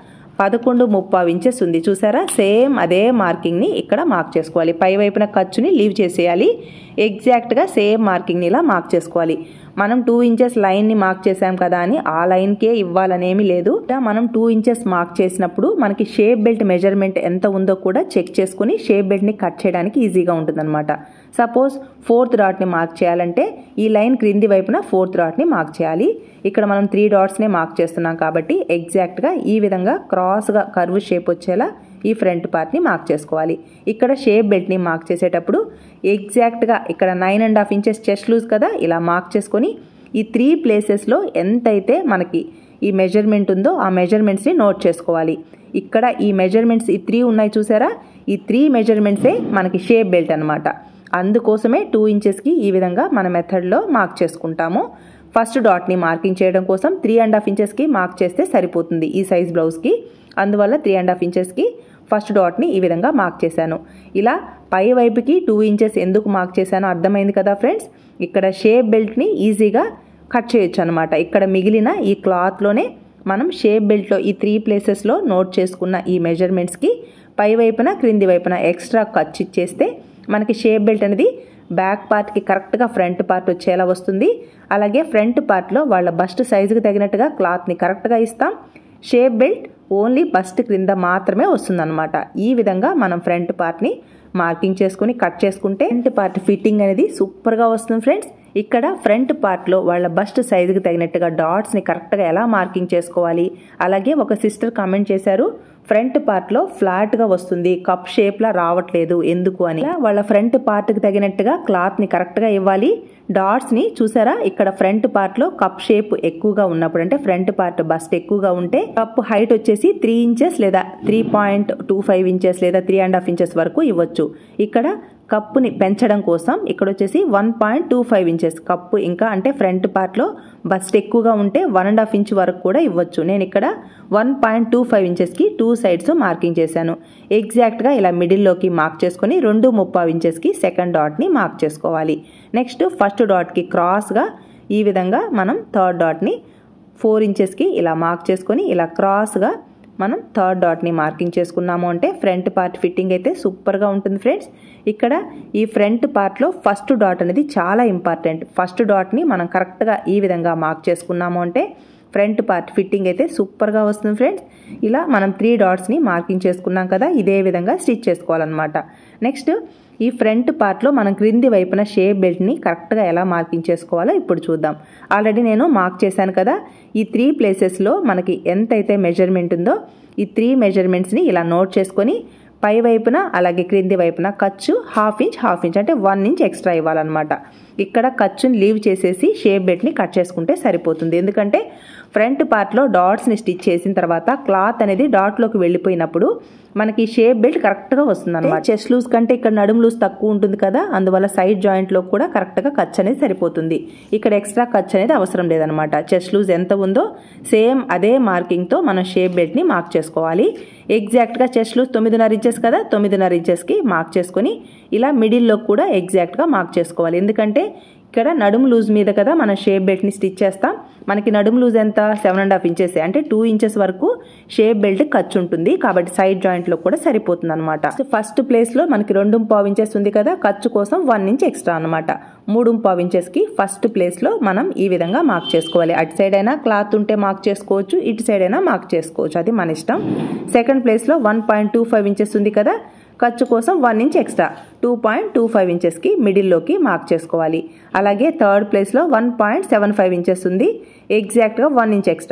11.35 ఇంచెస్ ఉంది చూసారా. సేమ్ అదే మార్కింగ్ని ఇక్కడ మార్క్ చేసుకోవాలి. పై వైపున ఖర్చుని లీవ్ చేసేయాలి. ఎగ్జాక్ట్గా సేమ్ మార్కింగ్ని ఇలా మార్క్ చేసుకోవాలి. మనం 2 ఇంచెస్ లైన్ని మార్క్ చేసాం కదా అని ఆ లైన్కే ఇవ్వాలనేమి లేదు. మనం 2 ఇంచెస్ మార్క్ చేసినప్పుడు మనకి షేప్ బెల్ట్ మెజర్మెంట్ ఎంత ఉందో కూడా చెక్ చేసుకుని షేప్ బెల్ట్ని కట్ చేయడానికి ఈజీగా ఉంటుంది అనమాట. సపోజ్ 4th డాట్ని మార్క్ చేయాలంటే ఈ లైన్ క్రింది వైపున 4th డాట్ని మార్క్ చేయాలి. ఇక్కడ మనం 3 డాట్స్నే మార్క్ చేస్తున్నాం కాబట్టి ఎగ్జాక్ట్గా ఈ విధంగా క్రాస్గా కర్వ్ షేప్ వచ్చేలా ఈ ఫ్రంట్ పార్ట్ని మార్క్ చేసుకోవాలి. ఇక్కడ షేప్ బెల్ట్ని మార్క్ చేసేటప్పుడు ఎగ్జాక్ట్గా ఇక్కడ 9.5 ఇంచెస్ చెస్ట్ లూజ్ కదా, ఇలా మార్క్ చేసుకొని ఈ 3 ప్లేసెస్లో ఎంతైతే మనకి ఈ మెజర్మెంట్ ఉందో ఆ మెజర్మెంట్స్ని నోట్ చేసుకోవాలి. ఇక్కడ ఈ మెజర్మెంట్స్ ఈ 3 ఉన్నాయి చూసారా, ఈ 3 మెజర్మెంట్సే మనకి షేప్ బెల్ట్ అనమాట. అందుకోసమే 2 ఇంచెస్కి ఈ విధంగా మన మెథడ్లో మార్క్ చేసుకుంటాము. ఫస్ట్ డాట్ని మార్కింగ్ చేయడం కోసం 3.5 ఇంచెస్కి మార్క్ చేస్తే సరిపోతుంది ఈ సైజ్ బ్లౌజ్కి. అందువల్ల 3.5 ఇంచెస్కి ఫస్ట్ డాట్ని ఈ విధంగా మార్క్ చేశాను. ఇలా పై వైపుకి 2 ఇంచెస్ ఎందుకు మార్క్ చేశానో అర్థమైంది కదా ఫ్రెండ్స్. ఇక్కడ షేప్ బెల్ట్ని ఈజీగా కట్ చేయొచ్చు అనమాట. ఇక్కడ మిగిలిన ఈ క్లాత్లోనే మనం షేప్ బెల్ట్లో ఈ 3 ప్లేసెస్లో నోట్ చేసుకున్న ఈ మెజర్మెంట్స్కి పై వైపున క్రింది వైపున ఎక్స్ట్రా ఖర్చు ఇచ్చేస్తే మనకి షేప్ బెల్ట్ అనేది బ్యాక్ పార్ట్కి కరెక్ట్గా ఫ్రంట్ పార్ట్ వచ్చేలా వస్తుంది. అలాగే ఫ్రంట్ పార్ట్లో వాళ్ళ బస్ట్ సైజుకి తగినట్టుగా క్లాత్ని కరెక్ట్గా ఇస్తాం. షేప్ బెల్ట్ ఓన్లీ బస్ట్ క్రింద మాత్రమే వస్తుందన్నమాట. ఈ విధంగా మనం ఫ్రంట్ పార్ట్ని మార్కింగ్ చేసుకుని కట్ చేసుకుంటే ఫ్రంట్ పార్ట్ ఫిట్టింగ్ అనేది సూపర్గా వస్తుంది ఫ్రెండ్స్. ఇక్కడ ఫ్రంట్ పార్ట్లో వాళ్ళ బస్ట్ సైజుకి తగినట్టుగా డాట్స్ని కరెక్ట్గా ఎలా మార్కింగ్ చేసుకోవాలి. అలాగే ఒక సిస్టర్ కామెంట్ చేశారు, ఫ్రంట్ పార్ట్లో ఫ్లాట్గా వస్తుంది, కప్ షేప్లా రావట్లేదు ఎందుకు అని. వాళ్ళ ఫ్రంట్ పార్ట్కి తగినట్టుగా క్లాత్ని కరెక్ట్గా ఇవ్వాలి. డాట్స్ని చూసారా, ఇక్కడ ఫ్రంట్ పార్ట్లో కప్ షేప్ ఎక్కువగా ఉన్నప్పుడు అంటే ఫ్రంట్ పార్ట్ బస్ట్ ఎక్కువగా ఉంటే కప్ హైట్ వచ్చేసి 3 ఇంచెస్ లేదా 3.25 ఇంచెస్ లేదా 3.5 ఇంచెస్ వరకు ఇవ్వచ్చు. ఇక్కడ కప్పుని పెంచడం కోసం ఇక్కడ వచ్చేసి 1.25 ఇంచెస్ కప్పు ఇంకా అంటే ఫ్రంట్ పార్ట్లో బస్ట్ ఎక్కువగా ఉంటే 1.5 ఇంచ్ వరకు కూడా ఇవ్వచ్చు. నేను ఇక్కడ 1.25 ఇంచెస్కి 2 సైడ్స్ మార్కింగ్ చేశాను. ఎగ్జాక్ట్గా ఇలా మిడిల్లోకి మార్క్ చేసుకొని 2.35 ఇంచెస్కి సెకండ్ డాట్ని మార్క్ చేసుకోవాలి. నెక్స్ట్ ఫస్ట్ డాట్కి క్రాస్గా ఈ విధంగా మనం థర్డ్ డాట్ని 4 ఇంచెస్కి ఇలా మార్క్ చేసుకొని ఇలా క్రాస్గా మనం థర్డ్ డాట్ని మార్కింగ్ చేసుకున్నాము అంటే ఫ్రంట్ పార్ట్ ఫిట్టింగ్ అయితే సూపర్గా ఉంటుంది ఫ్రెండ్స్. ఇక్కడ ఈ ఫ్రంట్ పార్ట్లో ఫస్ట్ డాట్ అనేది చాలా ఇంపార్టెంట్. ఫస్ట్ డాట్ని మనం కరెక్ట్గా ఈ విధంగా మార్క్ చేసుకున్నాము అంటే ఫ్రంట్ పార్ట్ ఫిట్టింగ్ అయితే సూపర్గా వస్తుంది ఫ్రెండ్స్. ఇలా మనం 3 డాట్స్ని మార్కింగ్ చేసుకున్నాం కదా, ఇదే విధంగా స్టిచ్ చేసుకోవాలన్నమాట. నెక్స్ట్ ఈ ఫ్రంట్ పార్ట్లో మనం క్రింది వైపున షేప్ బెల్ట్ని కరెక్ట్గా ఎలా మార్కింగ్ చేసుకోవాలో ఇప్పుడు చూద్దాం. ఆల్రెడీ నేను మార్క్ చేశాను కదా, ఈ 3 ప్లేసెస్లో మనకి ఎంతైతే మెజర్మెంట్ ఉందో ఈ 3 మెజర్మెంట్స్ని ఇలా నోట్ చేసుకొని పై వైపున అలాగే క్రింది వైపున ఖర్చు 1/2 ఇంచ్ అంటే 1 ఇంచ్ ఎక్స్ట్రా ఇవ్వాలన్నమాట. ఇక్కడ ఖర్చుని లీవ్ చేసేసి షేప్ బెల్ట్ని కట్ చేసుకుంటే సరిపోతుంది. ఎందుకంటే ఫ్రంట్ పార్ట్లో డాట్స్ని స్టిచ్ చేసిన తర్వాత క్లాత్ అనేది డాట్లోకి వెళ్ళిపోయినప్పుడు మనకి షేప్ బెల్ట్ కరెక్ట్గా వస్తుంది అనమాట. చెస్ట్ లూజ్ కంటే ఇక్కడ నడుము లూజ్ తక్కువ ఉంటుంది కదా, అందువల్ల సైడ్ జాయింట్లో కూడా కరెక్ట్గా ఖర్చు అనేది సరిపోతుంది. ఇక్కడ ఎక్స్ట్రా ఖర్చు అనేది అవసరం లేదనమాట. చెస్ట్ లూజ్ ఎంత ఉందో సేమ్ అదే మార్కింగ్తో మనం షేప్ బెల్ట్ని మార్క్ చేసుకోవాలి. ఎగ్జాక్ట్గా చెస్ట్ లూజ్ 9.5 ఇంచెస్ కదా, 9.5 ఇంచెస్కి మార్క్ చేసుకొని ఇలా మిడిల్లో కూడా ఎగ్జాక్ట్గా మార్క్ చేసుకోవాలి. ఎందుకంటే ఇక్కడ నడుము లూజ్ మీద కదా మనం షేప్ బెల్ట్ని స్టిచ్ చేస్తాం. మనకి నడుము లూజ్ ఎంత 7.5 ఇంచెస్, అంటే 2 ఇంచెస్ వరకు షేప్ బెల్ట్ ఖర్చు ఉంటుంది కాబట్టి సైడ్ జాయింట్లో కూడా సరిపోతుంది అనమాట. ఫస్ట్ ప్లేస్లో మనకి 2.5 ఇంచెస్ ఉంది కదా, ఖర్చు కోసం 1 ఇంచ్ ఎక్స్ట్రా అనమాట. 3.5 ఇంచెస్కి ఫస్ట్ ప్లేస్లో మనం ఈ విధంగా మార్క్ చేసుకోవాలి. అటు సైడ్ అయినా క్లాత్ ఉంటే మార్క్ చేసుకోవచ్చు, ఇటు సైడ్ అయినా మార్క్ చేసుకోవచ్చు, అది మన ఇష్టం. సెకండ్ ప్లేస్లో 1.25 ఇంచెస్ ఉంది కదా, ఖర్చు కోసం 1 ఇంచ్ ఎక్స్ట్రా 2.25 ఇంచెస్కి మిడిల్లోకి మార్క్ చేసుకోవాలి. అలాగే థర్డ్ ప్లేస్లో 1.75 ఇంచెస్ ఉంది, ఎగ్జాక్ట్గా 1 ఇంచ్ ఎక్స్ట్రా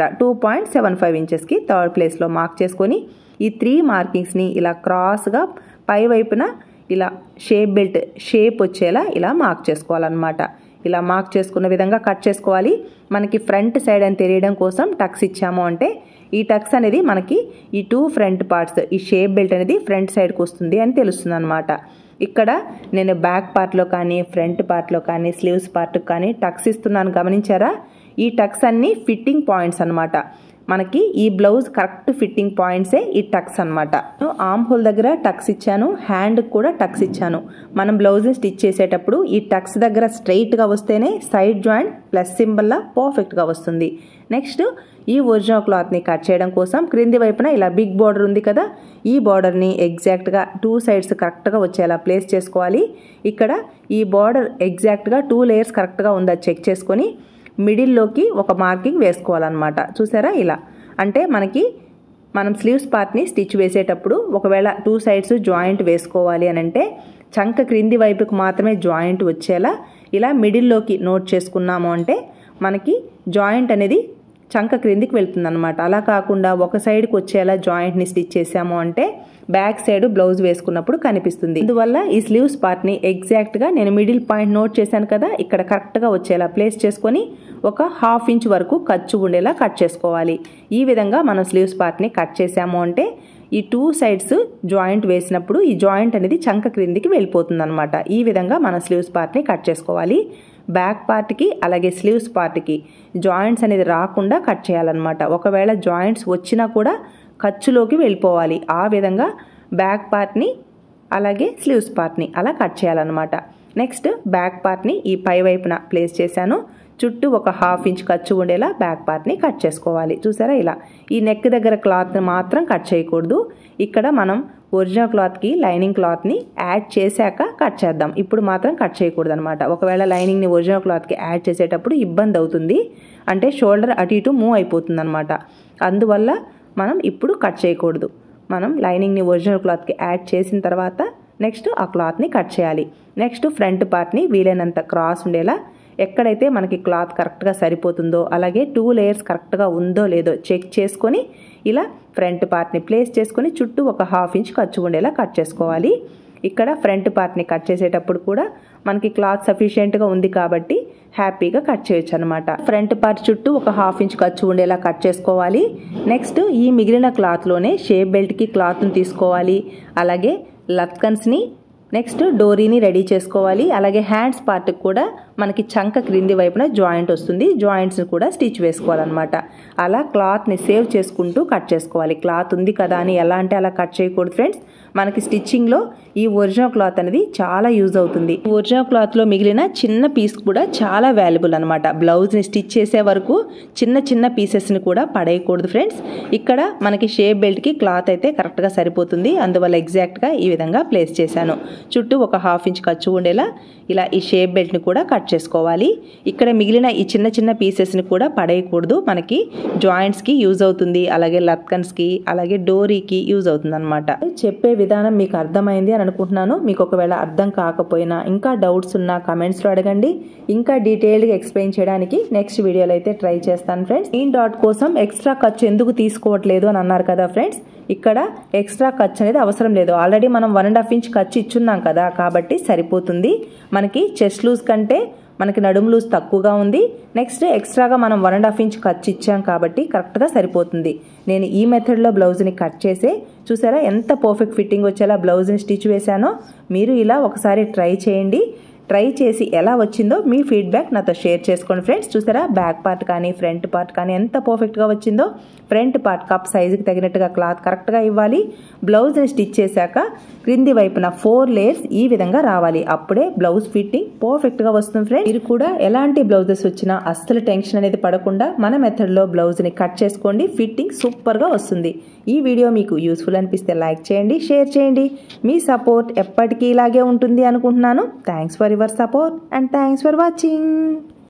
2.75 ఇంచెస్కి థర్డ్ ప్లేస్లో మార్క్ చేసుకొని ఈ 3 మార్కింగ్స్ని ఇలా క్రాస్గా పై వైపున ఇలా షేప్ బెల్ట్ షేప్ వచ్చేలా ఇలా మార్క్ చేసుకోవాలన్నమాట. ఇలా మార్క్ చేసుకున్న విధంగా కట్ చేసుకోవాలి. మనకి ఫ్రంట్ సైడ్ అని తెలియడం కోసం టక్స్ ఇచ్చాము అంటే ఈ టక్స్ అనేది మనకి ఈ 2 ఫ్రంట్ పార్ట్స్ ఈ షేప్ బెల్ట్ అనేది ఫ్రంట్ సైడ్కి వస్తుంది అని తెలుస్తుంది అనమాట. ఇక్కడ నేను బ్యాక్ పార్ట్లో కానీ ఫ్రంట్ పార్ట్లో కానీ స్లీవ్స్ పార్ట్కి కానీ టక్స్ ఇస్తున్నాను, గమనించారా? ఈ టక్స్ అన్నీ ఫిట్టింగ్ పాయింట్స్ అనమాట. మనకి ఈ బ్లౌజ్ కరెక్ట్ ఫిట్టింగ్ పాయింట్సే ఈ టక్స్ అనమాట. ఆర్మ్ హోల్ దగ్గర టక్స్ ఇచ్చాను, హ్యాండ్కి కూడా టక్స్ ఇచ్చాను. మనం బ్లౌజ్ని స్టిచ్ చేసేటప్పుడు ఈ టక్స్ దగ్గర స్ట్రైట్గా వస్తేనే సైడ్ జాయింట్ ప్లస్ సింబల్లా పర్ఫెక్ట్గా వస్తుంది. నెక్స్ట్ ఈ ఒరిజినల్ క్లాత్ని కట్ చేయడం కోసం క్రింది వైపున ఇలా బిగ్ బార్డర్ ఉంది కదా, ఈ బార్డర్ని ఎగ్జాక్ట్గా 2 సైడ్స్ కరెక్ట్గా వచ్చేలా ప్లేస్ చేసుకోవాలి. ఇక్కడ ఈ బార్డర్ ఎగ్జాక్ట్గా 2 లేయర్స్ కరెక్ట్గా ఉందా చెక్ చేసుకొని మిడిల్లోకి ఒక మార్కింగ్ వేసుకోవాలన్నమాట. చూసారా? ఇలా అంటే మనం స్లీవ్స్ పార్ట్ని స్టిచ్ వేసేటప్పుడు ఒకవేళ 2 సైడ్స్ జాయింట్ వేసుకోవాలి అని అంటే చంక క్రింది వైపుకు మాత్రమే జాయింట్ వచ్చేలా ఇలా మిడిల్లోకి నోట్ చేసుకున్నాము అంటే మనకి జాయింట్ అనేది చంక క్రిందికి వెళ్తుంది అనమాట. అలా కాకుండా ఒక సైడ్కి వచ్చేలా జాయింట్ని స్టిచ్ చేసాము అంటే బ్యాక్ సైడ్ బ్లౌజ్ వేసుకున్నప్పుడు కనిపిస్తుంది. అందువల్ల ఈ స్లీవ్స్ పార్ట్ని ఎగ్జాక్ట్గా నేను మిడిల్ పాయింట్ నోట్ చేశాను కదా, ఇక్కడ కరెక్ట్గా వచ్చేలా ప్లేస్ చేసుకొని ఒక 1/2 ఇంచ్ వరకు ఖర్చు ఉండేలా కట్ చేసుకోవాలి. ఈ విధంగా మనం స్లీవ్స్ పార్ట్ని కట్ చేసాము అంటే ఈ 2 సైడ్స్ జాయింట్ వేసినప్పుడు ఈ జాయింట్ అనేది చంక క్రిందికి వెళ్ళిపోతుంది అనమాట. ఈ విధంగా మనం స్లీవ్స్ పార్ట్ని కట్ చేసుకోవాలి. బ్యాక్ పార్ట్కి అలాగే స్లీవ్స్ పార్ట్కి జాయింట్స్ అనేది రాకుండా కట్ చేయాలన్నమాట. ఒకవేళ జాయింట్స్ వచ్చినా కూడా ఖర్చులోకి వెళ్ళిపోవాలి. ఆ విధంగా బ్యాక్ పార్ట్ని అలాగే స్లీవ్స్ పార్ట్ని అలా కట్ చేయాలన్నమాట. నెక్స్ట్ బ్యాక్ పార్ట్ని ఈ పై వైపున ప్లేస్ చేశాను. చుట్టూ ఒక 1/2 ఇంచ్ ఖర్చు ఉండేలా బ్యాక్ పార్ట్ని కట్ చేసుకోవాలి. చూసారా? ఇలా ఈ నెక్ దగ్గర క్లాత్ని మాత్రం కట్ చేయకూడదు. ఇక్కడ మనం ఒరిజినల్ క్లాత్కి లైనింగ్ క్లాత్ని యాడ్ చేశాక కట్ చేద్దాం, ఇప్పుడు మాత్రం కట్ చేయకూడదు అనమాట. ఒకవేళ లైనింగ్ని ఒరిజినల్ క్లాత్కి యాడ్ చేసేటప్పుడు ఇబ్బంది అవుతుంది, అంటే షోల్డర్ అటు ఇటు మూవ్ అయిపోతుంది అనమాట. అందువల్ల మనం ఇప్పుడు కట్ చేయకూడదు. మనం లైనింగ్ని ఒరిజినల్ క్లాత్కి యాడ్ చేసిన తర్వాత నెక్స్ట్ ఆ క్లాత్ని కట్ చేయాలి. నెక్స్ట్ ఫ్రంట్ పార్ట్ని వీలైనంత క్రాస్ ఉండేలా ఎక్కడైతే మనకి క్లాత్ కరెక్ట్గా సరిపోతుందో అలాగే 2 లేయర్స్ కరెక్ట్గా ఉందో లేదో చెక్ చేసుకొని ఇలా ఫ్రంట్ పార్ట్ని ప్లేస్ చేసుకొని చుట్టూ ఒక 1/2 ఇంచ్ ఖర్చు ఉండేలా కట్ చేసుకోవాలి. ఇక్కడ ఫ్రంట్ పార్ట్ని కట్ చేసేటప్పుడు కూడా మనకి క్లాత్ సఫిషియెంట్గా ఉంది కాబట్టి హ్యాపీగా కట్ చేయొచ్చు అనమాట. ఫ్రంట్ పార్ట్ చుట్టూ ఒక 1/2 ఇంచ్ ఖర్చు ఉండేలా కట్ చేసుకోవాలి. నెక్స్ట్ ఈ మిగిలిన క్లాత్లోనే షేప్ బెల్ట్కి క్లాత్ని తీసుకోవాలి, అలాగే లత్కన్స్ని నెక్స్ట్ డోరీని రెడీ చేసుకోవాలి. అలాగే హ్యాండ్స్ పార్ట్కి కూడా మనకి చంక క్రింది వైపున జాయింట్ వస్తుంది, జాయింట్స్ని కూడా స్టిచ్ వేసుకోవాలన్నమాట. అలా క్లాత్ని సేవ్ చేసుకుంటూ కట్ చేసుకోవాలి. క్లాత్ ఉంది కదా అని ఎలా అంటే అలా కట్ చేయకూడదు ఫ్రెండ్స్. మనకి స్టిచ్చింగ్లో ఈ ఒరిజినల్ క్లాత్ అనేది చాలా యూజ్ అవుతుంది. ఒరిజినల్ క్లాత్లో మిగిలిన చిన్న పీస్ కూడా చాలా వాల్యుబుల్ అనమాట. బ్లౌజ్ని స్టిచ్ చేసే వరకు చిన్న చిన్న పీసెస్ని కూడా పడేయకూడదు ఫ్రెండ్స్. ఇక్కడ మనకి షేప్ బెల్ట్కి క్లాత్ అయితే కరెక్ట్గా సరిపోతుంది, అందువల్ల ఎగ్జాక్ట్గా ఈ విధంగా ప్లేస్ చేశాను. చుట్టూ ఒక 1/2 ఇంచ్ ఖర్చు ఉండేలా ఇలా ఈ షేప్ బెల్ట్ని కూడా కట్ చేసుకోవాలి. ఇక్కడ మిగిలిన ఈ చిన్న చిన్న పీసెస్ని కూడా పడేయకూడదు, మనకి జాయింట్స్కి యూజ్ అవుతుంది, అలాగే లత్కన్స్కి అలాగే డోరీకి యూజ్ అవుతుంది అనమాట. చెప్పే విధానం మీకు అర్థమైంది అని అనుకుంటున్నాను. మీకు ఒకవేళ అర్థం కాకపోయినా ఇంకా డౌట్స్ ఉన్నా కమెంట్స్లో అడగండి. ఇంకా డీటెయిల్డ్గా ఎక్స్ప్లెయిన్ చేయడానికి నెక్స్ట్ వీడియోలో అయితే ట్రై చేస్తాను ఫ్రెండ్స్. మెయిన్ డాట్ కోసం ఎక్స్ట్రా ఖర్చు ఎందుకు తీసుకోవట్లేదు అని అన్నారు కదా ఫ్రెండ్స్. ఇక్కడ ఎక్స్ట్రా ఖర్చు అనేది అవసరం లేదు, ఆల్రెడీ మనం 1.5 ఇంచ్ ఖర్చు ఇచ్చున్నాం కదా, కాబట్టి సరిపోతుంది. మనకి చెస్ట్ లూజ్ కంటే మనకి నడుము లూజ్ తక్కువగా ఉంది. నెక్స్ట్ ఎక్స్ట్రాగా మనం 1.5 ఇంచ్ ఖర్చు ఇచ్చాం కాబట్టి కరెక్ట్గా సరిపోతుంది. నేను ఈ మెథడ్లో బ్లౌజ్ని కట్ చేసి చూసారా ఎంత పర్ఫెక్ట్ ఫిట్టింగ్ వచ్చేలా బ్లౌజ్ని స్టిచ్ వేశానో. మీరు ఇలా ఒకసారి ట్రై చేయండి. ట్రై చేసి ఎలా వచ్చిందో మీ ఫీడ్బ్యాక్ నాతో షేర్ చేసుకోండి ఫ్రెండ్స్. చూసారా బ్యాక్ పార్ట్ కానీ ఫ్రంట్ పార్ట్ కానీ ఎంత పర్ఫెక్ట్గా వచ్చిందో. ఫ్రంట్ పార్ట్ కప్ సైజుకి తగినట్టుగా క్లాత్ కరెక్ట్గా ఇవ్వాలి. బ్లౌజ్ని స్టిచ్ చేశాక క్రింది వైపున 4 లేయర్స్ ఈ విధంగా రావాలి. అప్పుడే బ్లౌజ్ ఫిట్టింగ్ పర్ఫెక్ట్గా వస్తుంది ఫ్రెండ్స్. మీరు కూడా ఎలాంటి బ్లౌజెస్ వచ్చినా అస్సలు టెన్షన్ అనేది పడకుండా మన మెథడ్లో బ్లౌజ్ని కట్ చేసుకోండి. ఫిట్టింగ్ సూపర్గా వస్తుంది. ఈ వీడియో మీకు యూస్ఫుల్ అనిపిస్తే లైక్ చేయండి, షేర్ చేయండి. మీ సపోర్ట్ ఎప్పటికీ ఇలాగే ఉంటుంది అనుకుంటున్నాను. Thanks for your support and thanks for watching.